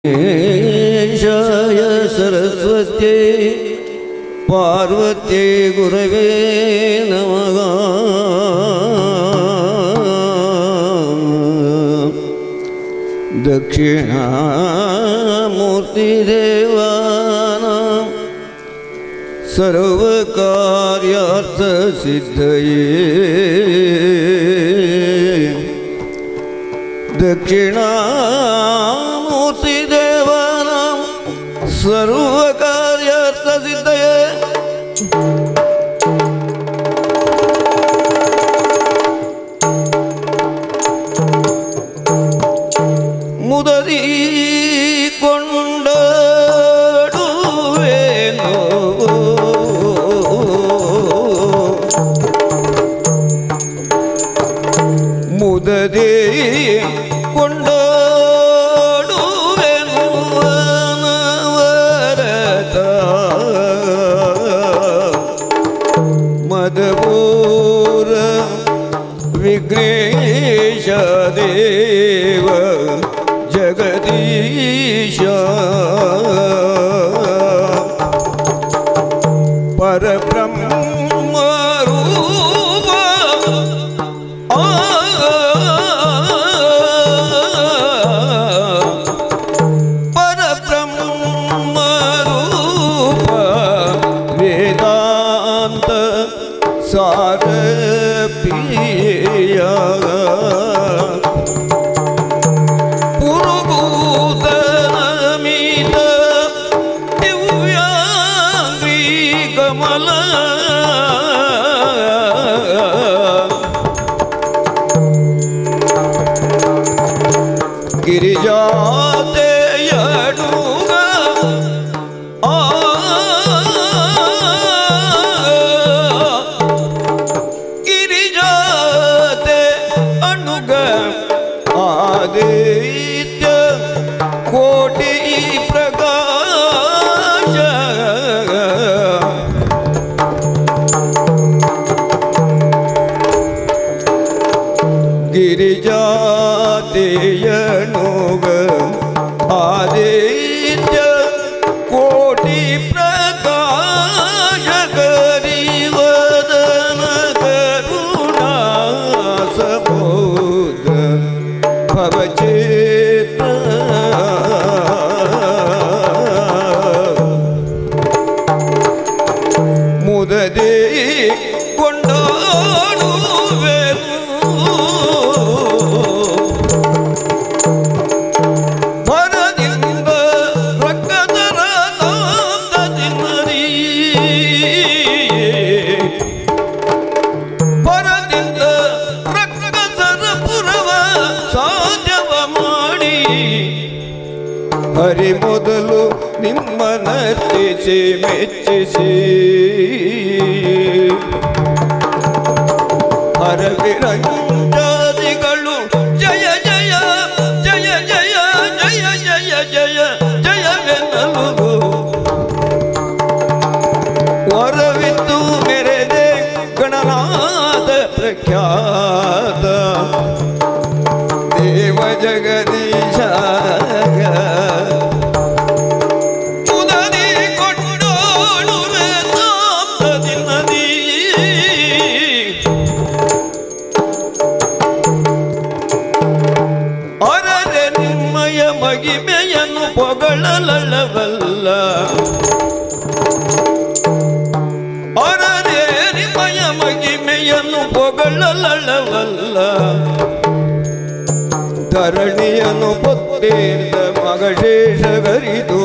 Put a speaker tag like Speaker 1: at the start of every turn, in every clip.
Speaker 1: शाय सरस्वत्यै पार्वत्यै गुरवे नमः। दक्षिणामूर्तिदेवानां सर्वकार्यार्थसिद्धये दक्षिणामूर्तिदेवानां सर्वकार्यार्थसिद्धये मुदरी ಕೊಂಡಾಡುವೆನು ಮುದರಿ ಕೊಂಡಾಡುವೆನು ಅನವರತ ಮದಪೂರ ವಿಘ್ನೇಶ ದೇವ जगदीश परब्रह्म रूप परब्रह्म रूप वेदांत सार पिया गिरिजाते यडुग गिरिजाते अणुग आदित्य कोटि प्रकाश गिरिजाते यणुग आदित्य कोटि प्रकाश करिवदन करुणा सबोध भवचेत मुददे ಕೊಂಡಾಡುವೆನು ಹರಿ ಮೊದಲು ನಿಮ್ಮನರ್ತಿಸಿ ಮೆಚ್ಚಿಸಿ ಹರವಿರಂಜಾದಿಗಳು ಜಯ ಜಯ ಜಯ ಜಯ ಜಯ ಜಯ ಜಯ ಜಯವೆನ್ನಲು ವರವಿತ್ತು ಮೆರೆದೆ ಗಣನಾಥ ಪ್ರಖ್ಯಾತ ದೇವ ಜಗದೀಶ ಮಗಿಮೆಯನ್ನು ಪೊಗಳಲವಲ್ಲ ಅರೇ ನಿಮಯ ಮಗಿಮೆಯನ್ನು ಪೊಗಳಲವಲ್ಲ ಧರಣಿಯನ್ನು ಪೊತ್ತೇರ್ದ ಮಗಶೇಷಗರಿದು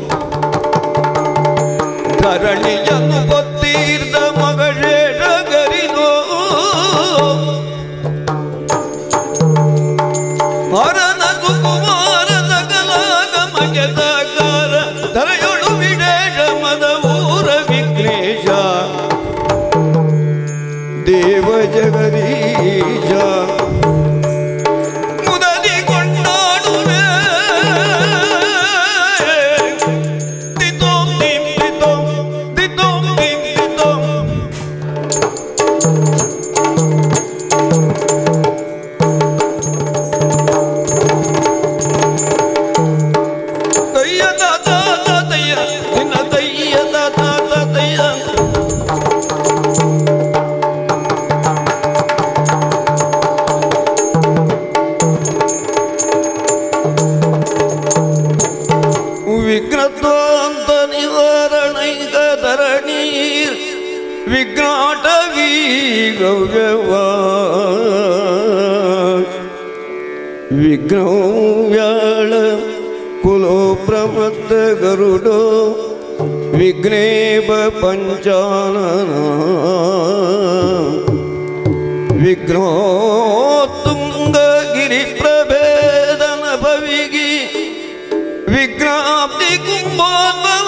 Speaker 1: ಧರಣಿಯನ್ನು ಪೊತ್ತೀರ್ದ ಮಗಶೇಷಗರಿದು ಹರನ ಸುಕುಮಾರ ಸಕಲಾಗಮಗೆದಗಾರ ಧರೆಯೊಳು ವಿಡೇಶ ಮದವೂರ ವಿಘ್ನೇಶ ದೇವ ಜಗದೀಶ ಮುದದಿ ಕೊಂಡಾಡುವೆ ದಿತೋಂ ದಿಂ ದಿತೋಂ ದಿತೋಂ ದಿಂ ದಿತೋಂ ವಿಘ್ನಾಟವೀ ಗವ್ಯವ ವಿಘ್ನವ್ಯಾಳ ಕುಲೋ ಪ್ರಮತ್ತ ಗರುಡೋ ವಿಘ್ನೇಶ ಪಂಚಾನನ ವಿಘ್ನೋತ್ತುಂಗ ಗಿರಿ ಪ್ರಭೇದನ ಭವಿಗಿ ವಿಘ್ನಾಬ್ಧಿ ಕುಂಭೋದ್ಭವ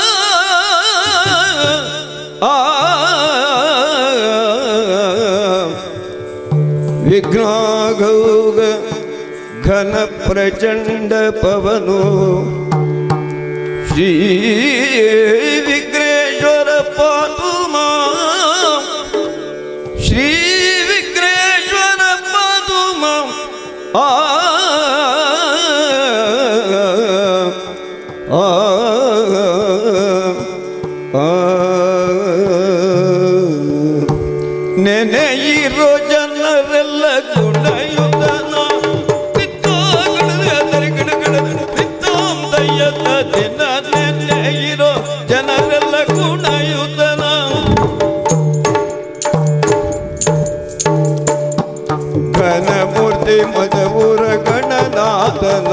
Speaker 1: ವಿಘ್ನಾಘೌಗ ಘನ ಪ್ರಚಂಡ ಪವನೋ ಶ್ರೀ ವಿಘ್ನೇಶ್ವರ ಪಾತು ಮಾಂ ಶ್ರೀ ವಿಘ್ನೇಶ್ವರ ಪಾತು ಮಾಂ ನೆನೆಯಿರೋ ಜನರೆಲ್ಲ ಗುಣಯುತನ ದಿನ ನೆನೆಯಿರೋ ಜನರೆಲ್ಲ ಗುಣಯುತನ ಘನಮೂರ್ತಿ ಮಧುರ ಗಣನಾಥನ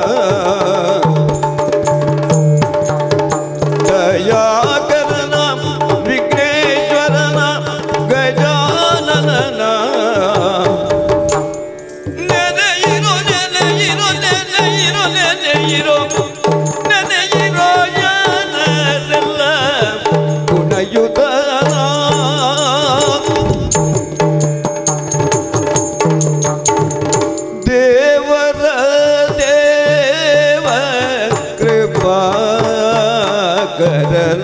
Speaker 1: ದಯಾಕರನ ವಿಘ್ನೇಶ್ವರನ ಗಜಾನನ ನೆನೆಯಿರೋ ನೆನೆಯಿರೋ ನೆನೆಯಿರೋ ನೆನೆಯಿರೋ ನೆನೆಯಿರೋ ಜನರೆಲ್ಲ ಗುಣಯುತನ ದೇವರ ದೇವ ಕೃಪಾ ಕರನ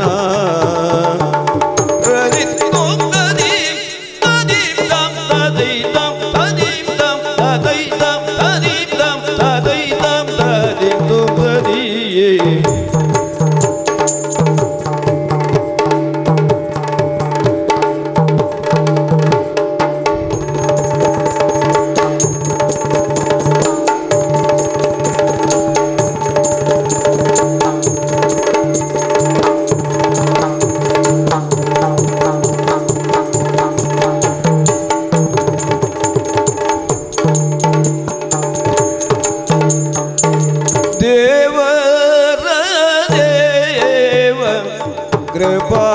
Speaker 1: कृपा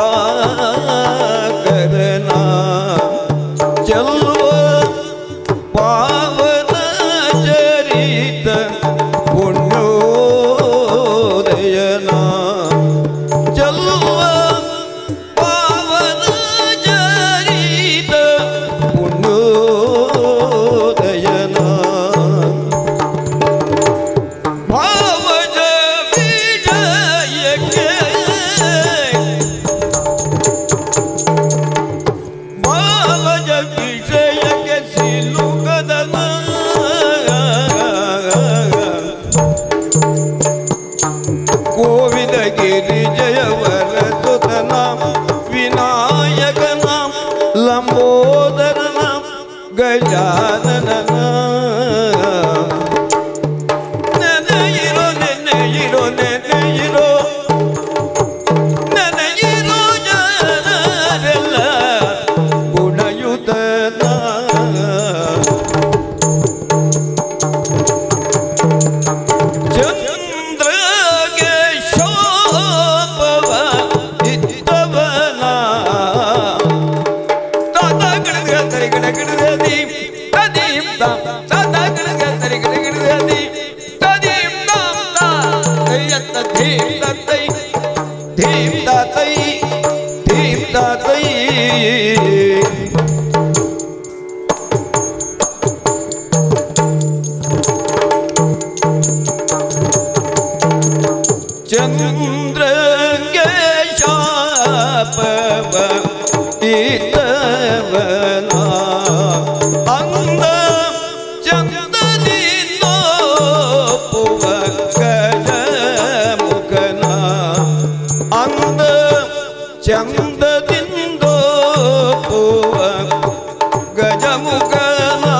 Speaker 1: करना चलो पावन चरित पुण्योदयना चलो पावन चरित पुण्योदयना भावज विजय के गिरि जयवर सुतन विनायक नाम लंबोदर नाम गजानन नेनेयिरो नेनेयिरो नेनेयिरो नेनेयिरो ಜನರೆಲ್ಲ ಗುಣಯುತನ चंद्र के शापव इतवना अंग चंदनी नो पुव गज मुखना अंग चंददिंदो पुव गज मुखना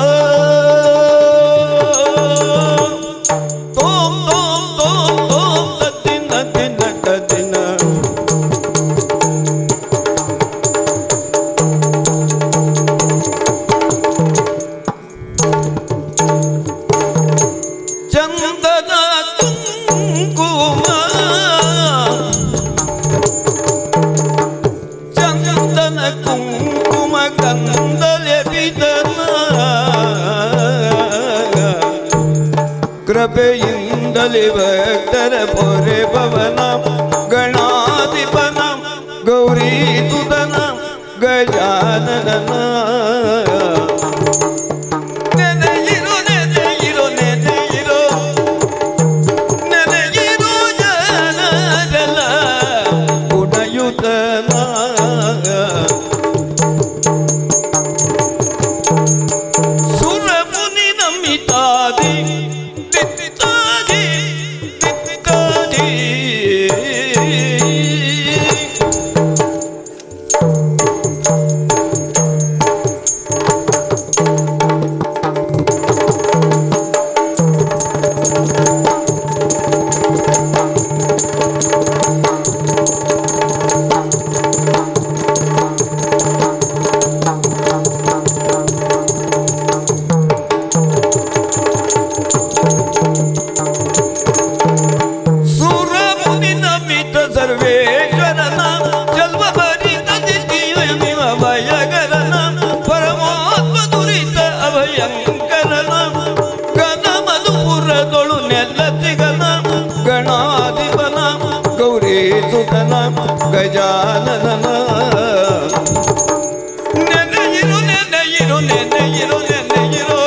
Speaker 1: ಬಲಿಭಕ್ತರ ಪೊರೆ ಪವನ ಗಣಾಧಿಪನ ಗೌರಿ ಸುಧನ ಗಜಾನನ ನೆನೆಯಿರೋ ನೆನೆಯಿರೋ ನೆನೆಯಿರೋ ನೆನೆಯಿರೋ ಜನರಲ ಗುಣಯುತನ ಸುರಮುನಿ ನಮಿತಾದಿ ಗಜಾನನ ನೆನೆಯಿರೋ ನೆನೆಯಿರೋ ನೆನೆಯಿರೋ ನೆನೆಯಿರೋ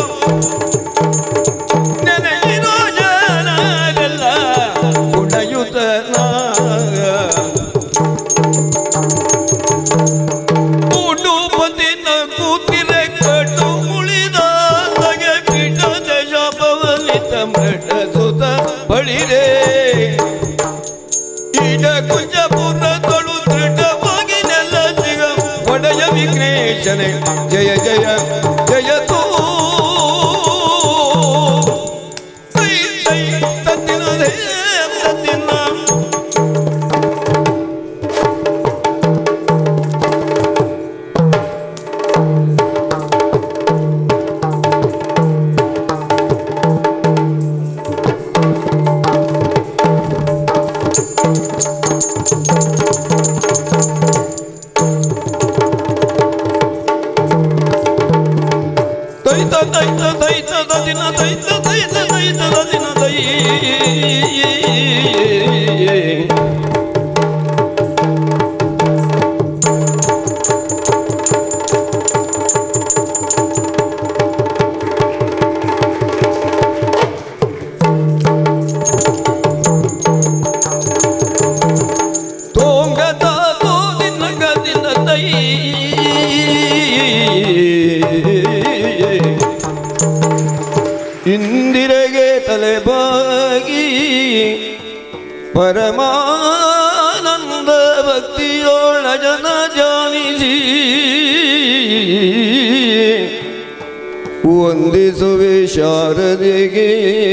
Speaker 1: ನೆನೆಯಿರೋ ಜನರೆಲ್ಲ ಗುಣಯುತನ ಉಡುಪದಿನ ಕೂತಿರೆ ಕಟ್ಟು ಉಳಿದ ತಗೆ ಪೀಠದ ಶಾಪವಲಿತ ಮೃಡ ಸುತ ಬಳಿರೆ ಈಗ ಕುಂಜಪುರದೊಳು ದೃಢವಾಗಿ ನೆಲ್ಲ ಸಿಗ ಒಡೆಯ ವಿಘ್ನೇಶನೇ ಜಯ ಜಯ ಜಯತೋ ತೈ ತೈ ತತ್ತಿನ ತತ್ತಿನ ಇಂದಿರೆಗೆ ತಲೆಬಾಗಿ ಪರಮಾನಂದ ಭಕ್ತಿಯೋಳ ಜನ ಜಾನಿಸಿ ವಂದಿಸುವೆ ಶಾರದೆಗೆ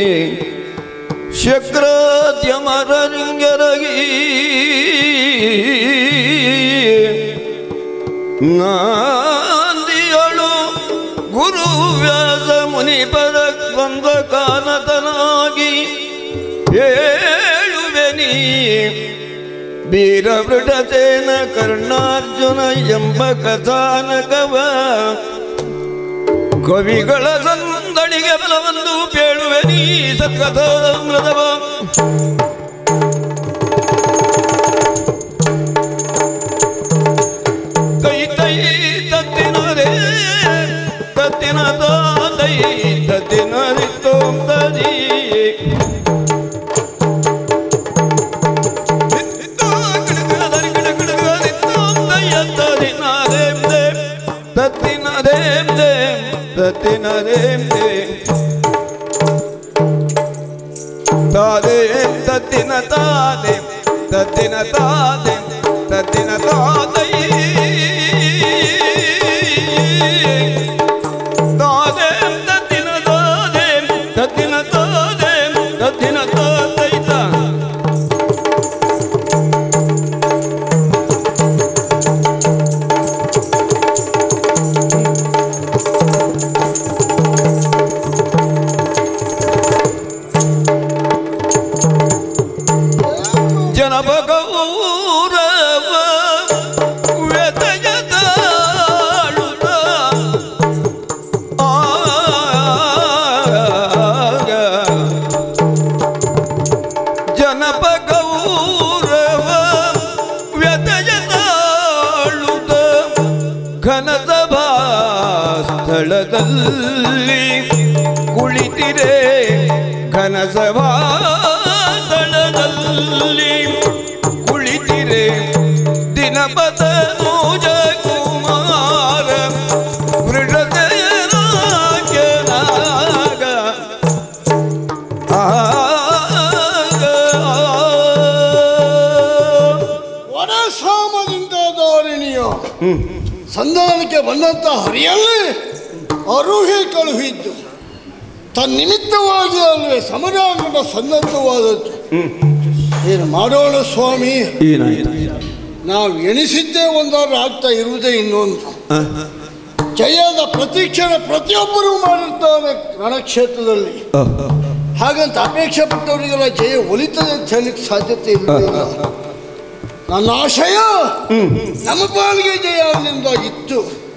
Speaker 1: ಶಕ್ರಾದ್ಯಮರಂಗರಗಿ ನಾಂದಿಯಳು ಗುರು ವ್ಯಾಸ ಮುನಿಪದ ದ್ವಂದ ಕಾನತನಾಗಿ ಹೇಳುವೆನಿ ವೀರವೃಢಸೇನ ಕರ್ಣಾರ್ಜುನ ಎಂಬ ಕಥಾನಕವ ಕವಿಗಳ ಸಂದಣಿಗೆ ಬಲವಂದು ಬೇಳುವೆನಿ ಸತ್ಕಥಾಮೃತವ ಕೈ ತೈ ತತ್ತಿನರೇ ತತ್ತಿನ ತಾತೈ ತತ್ತಿನ ರಿತ್ತೋಂ ತದಿ ತತ್ತಿನ ದೇಂ ದೇಂ ತತ್ತಿನ ದೇಂ ದೇಂ ತಾದೇಂ ತತ್ತಿನ ತಾದೇಂ ತತ್ತಿನ ತಾದೇಂ ತತ್ತಿನ ತಾತೈ ತಾದೇಂ ತತ್ತಿನ ತಾದೇಂ ತತ್ತಿನ ತಾದೇಂ ತತ್ತಿನ ತಾತೈತ ಜನಪಗೌರವ ವ್ಯತಯದಾಳುತ ಕೌರವ ಗೌರವ ವ್ಯತಯನಾಳುದ ಘನಸಭಾ ಸ್ಥಳದಲ್ಲಿ ಕುಳಿತಿರೆ ಘನಸಭಾ ಸ್ಥಳದಲ್ಲಿ ಕುಳಿತಿರೆ ದಿನಪದ ನೂಜ ಕುಮಾರ ವೃಷದಯನಾಗ
Speaker 2: ವನಸಾಮದಿಂದ ಧಾರಿಣಿಯ ಸಂಧಾನಕ್ಕೆ ಬಂದಂತ ಹರಿಯಲ್ಲಿ ಅರುಹೆ ಕಳುಹಿದ್ದು ತನ್ನಿಮಿತ್ತವಾಗಿ ಅಲ್ಲೇ ಸಮರಾಂಗದ ಸನ್ನದ್ಧವಾದದ್ದು. ಏನು ಮಾಡೋಣ ಸ್ವಾಮಿ, ನಾವು ಎಣಿಸಿದ್ದೇ ಒಂದಾರು ಆಗ್ತಾ ಇರುವುದೇ ಇನ್ನೊಂದು. ಜಯದ ಪ್ರತೀಕ್ಷಣೆ ಪ್ರತಿಯೊಬ್ಬರೂ ಮಾಡಿರ್ತಾರೆ ರಣಕ್ಷೇತ್ರದಲ್ಲಿ. ಹಾಗಂತ ಅಪೇಕ್ಷೆ ಪಟ್ಟವರಿಗೆಲ್ಲ ಜಯ ಒಲಿತದೆ ಅಂತ ಹೇಳಲಿಕ್ಕೆ ಸಾಧ್ಯತೆ ಇಲ್ಲ. ನನ್ನ ಆಶಯ ನಮ್ಮ ಪಾಲಿಗೆ ಜಯ ಅವನಿಂದ ಇತ್ತು.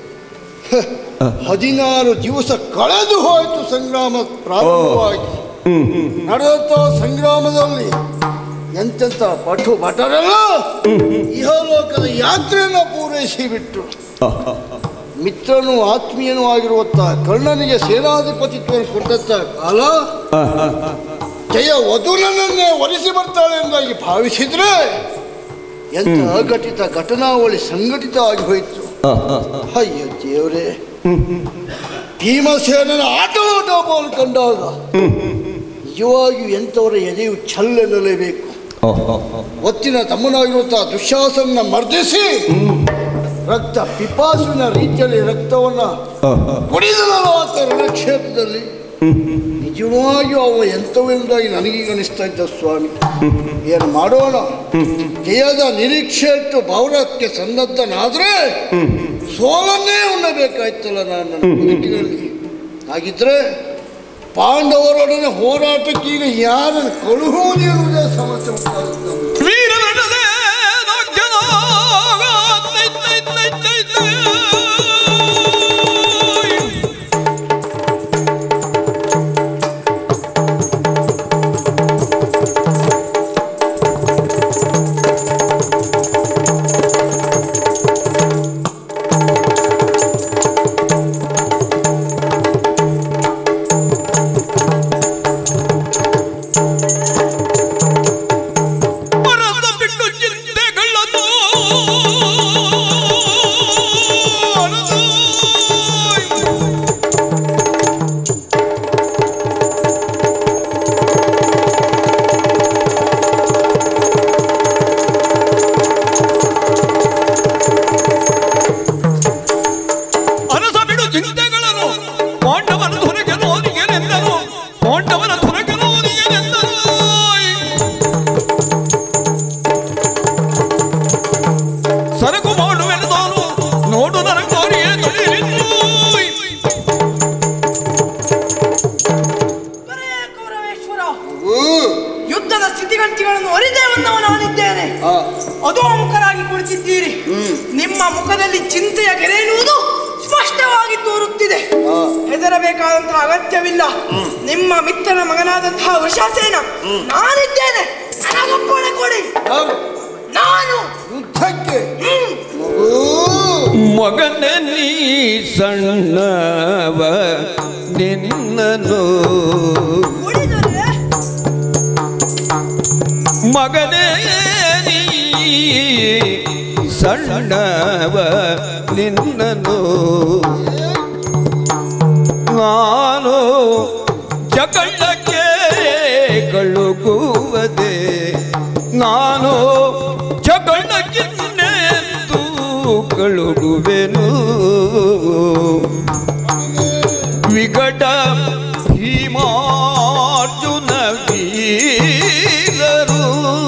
Speaker 2: 16 ದಿವಸ ಕಳೆದು ಹೋಯಿತು ಸಂಗ್ರಾಮ ಪ್ರಾರಂಭವಾಗಿ. ನಡೆದಂತ ಸಂಗ್ರಾಮದಲ್ಲಿ ಎಂತೆಂಥ ಭಟರೆಲ್ಲ ಇಹಲೋಕದ ಯಾತ್ರೆಯನ್ನು ಪೂರೈಸಿ ಬಿಟ್ಟು ಮಿತ್ರನೂ ಆತ್ಮೀಯನೂ ಆಗಿರುವಂತ ಕರ್ಣನಿಗೆ ಸೇನಾಧಿಪತಿತ್ವವನ್ನು ಕೊಟ್ಟಂತ ಕಾಲ ಜಯ ವಧುನನ್ನೇ ಒಲಿಸಿ ಬರ್ತಾಳೆ ಎಂದಾಗಿ ಭಾವಿಸಿದ್ರೆ ಎಂತ ಅಘಟಿತ ಘಟನಾವಳಿ ಸಂಘಟಿತ ಆಗಿ ಹೋಯಿತು. ಅಯ್ಯೋ ದೇವರೇ, ಭೀಮಸೇನನ ಆಟೋಟೋಪವನ್ನು ಕಂಡಾಗ ನಿಜವಾಗಿಯೂ ಎಂಥವರ ಎದೆಯು ಛಲ್ಲೆನ್ನಲೇಬೇಕು. ಒತ್ತಿನ ತಮ್ಮನಾಗಿರುವಂತಹ ದುಶ್ಯಾಸನ ಮರ್ದಿಸಿ ರಕ್ತ ಪಿಪಾಸುವಿನ ರೀತಿಯಲ್ಲಿ ರಕ್ತವನ್ನ ಕುಡಿದನಲ್ಲ ಆತ ರಣಕ್ಷೇತ್ರದಲ್ಲಿ. ನಿಜವಾಗಿಯೂ ಅವ ಎಂಥವೆಂದಾಗಿ ನನಗೀಗ ಅನಿಸ್ತಾ ಇದ್ದ ಸ್ವಾಮಿ. ಏನು ಮಾಡೋಣ, ಜಯದ ನಿರೀಕ್ಷೆ ಇಟ್ಟು ಭೌರಕ್ಕೆ ಸನ್ನದ್ಧನಾದ್ರೆ ಸೋಲನ್ನೇ ಉಣ್ಣಬೇಕಾಯ್ತಲ್ಲ ನಾನು ನನ್ನ ಬದುಕಿನಲ್ಲಿ. ಹಾಗಿದ್ರೆ ಪಾಂಡವರೊಡನೆ ಹೋರಾಟಕ್ಕೆ ಈಗ ಯಾರನ್ನು ಕಳುಹುವುದಿರುವುದೇ ಸಮಸ್ಯೆ ಉಂಟಾಗುತ್ತೆ.
Speaker 3: ಯುದ್ಧದ ಸ್ಥಿತಿಗತಿಗಳನ್ನು ಅರಿದೇ ನಾನಿದ್ದೇನೆ. ಅಧೋಮುಖರಾಗಿ ಕುಳಿತಿದ್ದೀರಿ. ನಿಮ್ಮ ಮುಖದಲ್ಲಿ ಚಿಂತೆಯ ಗೆರೆ ಎನ್ನುವುದು ಸ್ಪಷ್ಟವಾಗಿ ತೋರುತ್ತಿದೆ. ಹೆದರಬೇಕಾದಂತಹ ಅಗತ್ಯವಿಲ್ಲ. ನಿಮ್ಮ ಮಿತ್ರನ ಮಗನಾದಂತಹ ವೃಷಾಸೇನ ನಾನಿದ್ದೇನೆ. ನನಗೊಪ್ಪಣೆ ಕೊಡಿ. ನಾನು
Speaker 2: ಯುದ್ಧಕ್ಕೆ
Speaker 1: ಮಗನ ನೀ ಸಣ್ಣವ ನಿನ್ನನು ಮಗನೇ ನೀ ಸಣ್ಣವ ನಿನ್ನನು ನಾನು ಜಗಳಕ್ಕೆ ಕಳುಗುವುದೇ ನಾನು ಜಗಳಕ್ಕೆ ಕಳುಗುವೆನು ವಿಕಟ ಭೀಮಾರ್ಜುನ ವೀರರು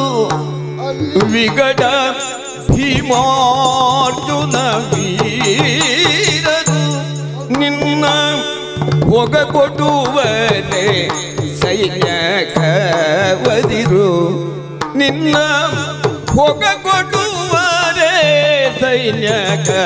Speaker 1: ವಿಕಟ ಭೀಮಾರ್ಜುನ ವೀರರು ನಿನ್ನ ಹೊಗ ಕೊಡುವನೆ ಸೈನ್ಯಕವದಿರು ನಿನ್ನ ಹೊಗ ಕೊಡುವರೆ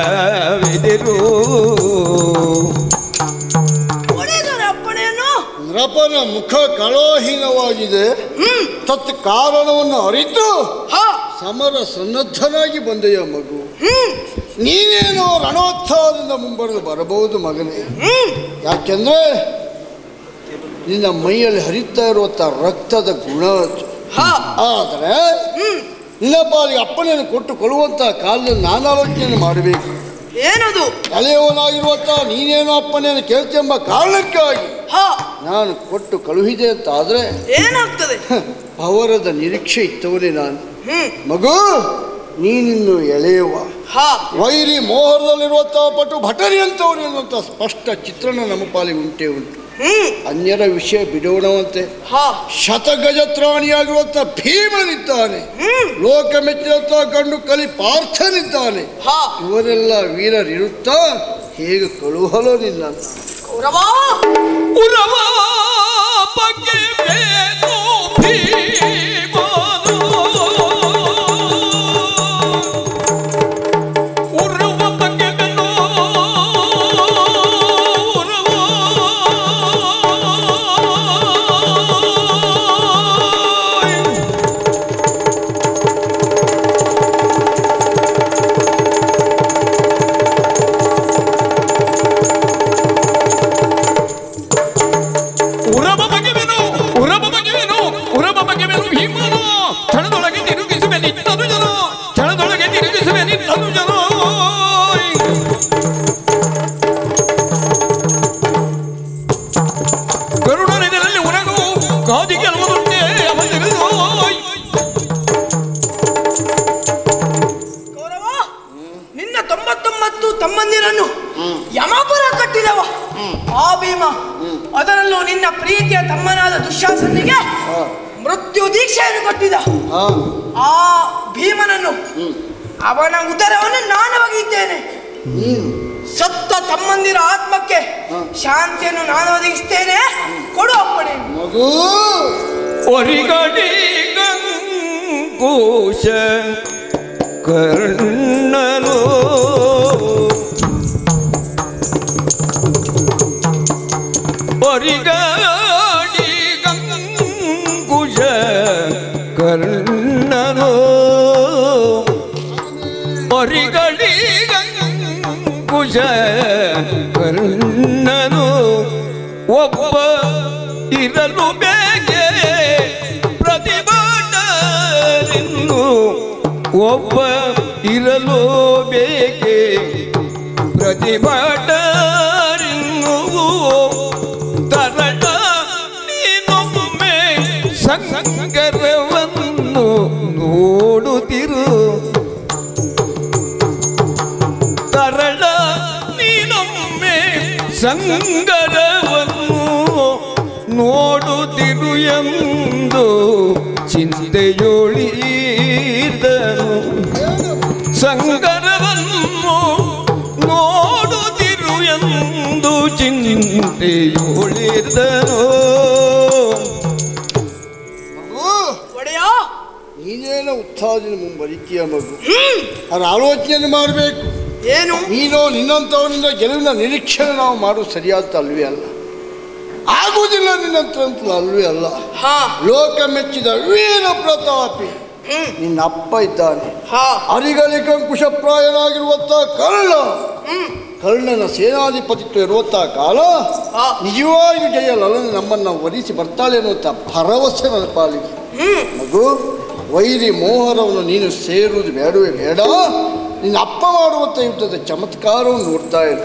Speaker 1: ಸೈನ್ಯಕವಿದಿರು.
Speaker 2: ನರಪನ ಮುಖ ಕಳಹೀನವಾಗಿದೆ. ತತ್ ಕಾರಣವನ್ನು ಅರಿತು ಸಮರ ಸನ್ನದ್ಧನಾಗಿ ಬಂದೆಯ ಮಗು. ನೀನೇನೋ ರಣೋತ್ಸವದಿಂದ ಮುಂಬರೆದು ಬರಬಹುದು ಮಗನೇ. ಯಾಕೆಂದ್ರೆ ನಿನ್ನ ಮೈಯಲ್ಲಿ ಹರಿತಾ ಇರುವಂತ ರಕ್ತದ ಗುಣ. ಆದರೆ ನಿನ್ನ ಪಾಲಿಗೆ ಅಪ್ಪನೆಯನ್ನು ಕೊಟ್ಟು ಕೊಡುವಂತ ಕಾಲದಲ್ಲಿ ನಾನು ಆಲೋಚನೆಯನ್ನು ಮಾಡಬೇಕು.
Speaker 3: ಏನದು?
Speaker 2: ಎಳೆಯವನಾಗಿರುವಂತ ನೀನೇನೋ ಅಪ್ಪನೆಯನ್ನು ಕೇಳ್ತೆಂಬ ಕಾರಣಕ್ಕಾಗಿ ನಾನು ಕೊಟ್ಟು ಕಳುಹಿದೆ ಅಂತ ಆದ್ರೆ
Speaker 3: ಏನಾಗ್ತದೆ?
Speaker 2: ಅವರದ ನಿರೀಕ್ಷೆ ಇತ್ತವನೇ ನಾನು. ಮಗು, ನೀನಿನ್ನು ಎಳೆಯುವ ವೈರಿ ಮೋಹರದಲ್ಲಿರುವಂತ ಪಟು ಭಟರಿ ಅಂತವನು ಎನ್ನುವಂತ ಸ್ಪಷ್ಟ ಚಿತ್ರಣ ನಮ್ಮ ಪಾಲಿಗೆ ಉಂಟೇ ಉಂಟು. ಅನ್ಯರ ವಿಷಯ ಬಿಡೋಣವಂತೆ ಶತಗಜತ್ರಾಣಿಯಾಗಿರುವಂತ ಭೀಮನಿದ್ದಾನೆ, ಲೋಕ ಮೆಚ್ಚಿದಂತ ಗಂಡು ಕಲಿ ಪಾರ್ಥನಿದ್ದಾನೆ. ಇವರೆಲ್ಲ ವೀರರಿರುತ್ತಾ ಹೇಗೆ ಕಳುಹಲೋ ನಿನ್ನ
Speaker 3: ತಮ್ಮಂದಿರನ್ನು ಯಮಪುರ ಕಟ್ಟಿದವ ಆ ಭೀಮ. ಅದರಲ್ಲೂ ನಿನ್ನ ಪ್ರೀತಿಯ ತಮ್ಮನಾದ ದುಶ್ಯಾಸನಿಗೆ ಮೃತ್ಯು ದೀಕ್ಷೆಯನ್ನು ಕೊಟ್ಟಿದ ಆ ಭೀಮನನ್ನು ಅವನ ಉದರವನ್ನು ನಾನು ಒಗೆಯುತ್ತೇನೆ. ಸತ್ತ ತಮ್ಮಂದಿರ ಆತ್ಮಕ್ಕೆ ಶಾಂತಿಯನ್ನು ನಾನು ಒದಗಿಸ್ತೇನೆ. ಕೊಡು ಅಪ್ಪಣೆ.
Speaker 1: ಕರ್ಣನು ಒರಿಗಾಡಿ ಗಂಗುಷ ಕರ್ಣನು ಒರಿಗಡಿ ಗಂಗುಷ ಕರ್ಣನು ಒಬ್ಬ ಇರಲು ಬೇಕೆ ಪ್ರತಿಭಟರಿನ್ನು ಒಬ್ಬ ಇರಲು ಬೇಕೆ ಪ್ರತಿಭಟರಿನ್ನು ತರಟ ನೀನೊಮ್ಮೆ ಸಂಗರವನ್ನು ನೋಡುತ್ತಿರು ತರಳ ನೀನೊಮ್ಮೆ ಸಂಗರವನ್ನು ನೋಡುತ್ತಿರು ಎಂದು ಚಿಂತೆಯೊಳಿದನು. ಸಂಗರವನ್ನು ನೋಡುತ್ತಿರು ಎಂದು ಚಿಂತೆಯೊಳಿದನು.
Speaker 2: ನೀನೇನೋ ಉತ್ಸಾಹದಿಂದ ಮುಂಬರಿತೀಯ ಮಗು. ಅದರ ಆಲೋಚನೆಯನ್ನು ಮಾಡಬೇಕು.
Speaker 3: ಏನು?
Speaker 2: ನೀನೋ ನಿನ್ನಂಥವನಿಂದ ಗೆಲುವಿನ ನಿರೀಕ್ಷಣೆ ನಾವು ಮಾಡೋದು ಸರಿಯಾದ ಅಲ್ವೇ ಅಲ್ಲ, ಆಗುವುದಿಲ್ಲ ನಿನ್ನಂತ ಅಲ್ವೇ ಅಲ್ಲ. ಲೋಕ ಮೆಚ್ಚಿದ ವೀರ ಪ್ರತಾಪಿ ನಿನ್ನ ಅಪ್ಪ ಇದ್ದಾನೆ. ಅರಿಗಳಿಗೆ ಕುಶಪ್ರಾಯನಾಗಿರುವಂತ ಕರ್ಣನ ಸೇನಾಧಿಪತಿತ್ವ ಇರುವಂತ ಕಾಲ ನಿಜವಾಗಿ ಜಯಲಲನೆ ನಮ್ಮನ್ನು ವರಿಸಿ ಬರ್ತಾಳೆ ಅನ್ನುವಂಥ ಭರವಸೆ ನನ್ನ ಪಾಲಿಗೆ. ಮಗು, ವೈರಿ ಮೋಹರವನ್ನು ನೀನು ಸೇರುವುದು ಬೇಡವೇ ಬೇಡ. ನಿನ್ನ ಅಪ್ಪ ಮಾಡುವಂಥ ಯುದ್ಧದ ಚಮತ್ಕಾರವನ್ನು ನೋಡ್ತಾ ಇರು.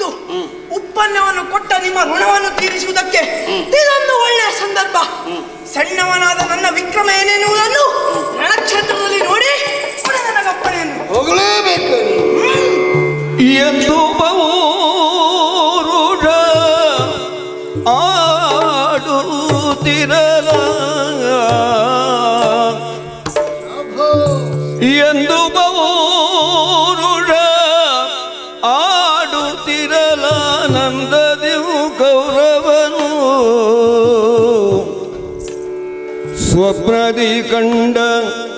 Speaker 3: ಋಣವನ್ನು ತೀರಿಸುವುದಕ್ಕೆ ಇದೊಂದು ಒಳ್ಳೆಯ ಸಂದರ್ಭ. ಸಣ್ಣವನಾದ ನನ್ನ ವಿಕ್ರಮ ಏನೆನ್ನುವುದನ್ನು ರಣಕ್ಷೇತ್ರದಲ್ಲಿ ನೋಡಿ ನನಗಪ್ಪಣೆಯನ್ನು
Speaker 2: ಹೋಗಲೇಬೇಕು
Speaker 1: ಎಂದು ಬಹುರುಡ ಆಡುತ್ತಿರಲ ಎಂದು ಬಹುರುಡ ಆಡುತ್ತಿರಲ ನಂದದಿವು ಕೌರವನು ಸ್ವಪ್ನದಿ ಕಂಡ